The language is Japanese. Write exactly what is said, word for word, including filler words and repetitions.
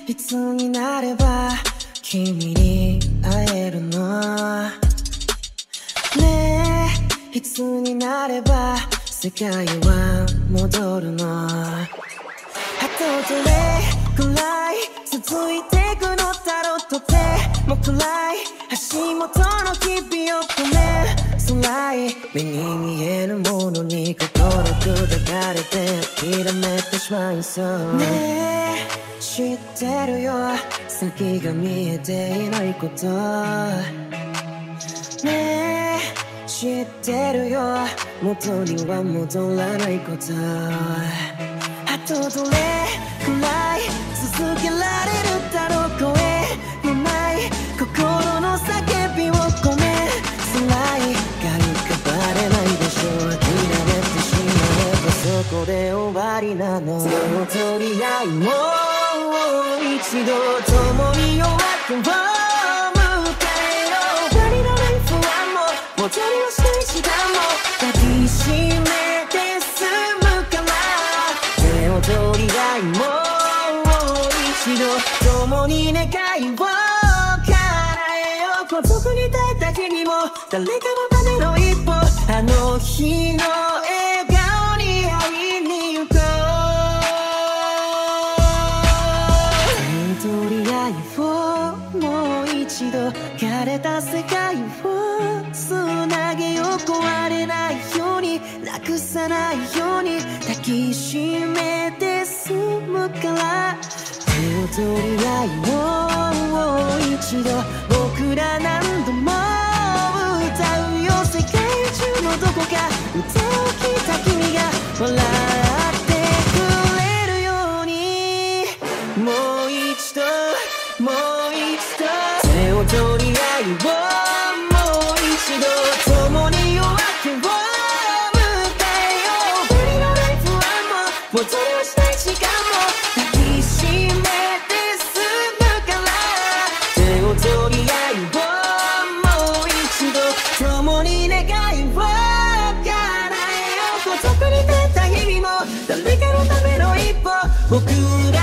いつになれば君に会えるのねえ、いつになれば世界は戻るの。あとどれくらい続いてくのだろうとても暗い足元の日々を止め辛い目に見えるものに心砕かれて諦めてしまいそうねえ、知ってるよ先が見えていないことねえ、知ってるよ元には戻らないこと。あとどれくらい続けられるだろう声のない心の叫びを込め辛い軽くバレないでしょう。諦めてしまえばそこで終わりなの。その取り合いもう一度共に夜明けを迎えよう。足りない不安も戻りはしない時間も抱きしめて済むから手を取り合いもう一度共に願いを叶えよう。孤独に耐えた君も誰かのための一歩あの日の笑顔に会いに行こう。手を取り合いをもう一度枯れた世界をつなげよう。壊れないようになくさないように抱きしめて済むから手を取り合いを一度僕ら何度も歌うよ。世界中のどこか歌を聴いた君が笑ってくれるようにもう一度もう一度手を取り合いをもう一度共に夜明けを迎えよう。無理のない不安も戻りはしない時間も抱きしめて済むから手を取り合いをもう一度共に願いを叶えよう。孤独に耐えた日々も誰かのための一歩僕ら